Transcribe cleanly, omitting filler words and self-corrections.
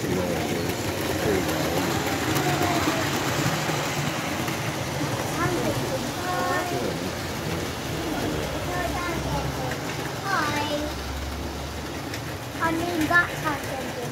You know what it is. There you go. Good. Hi. I mean, that's how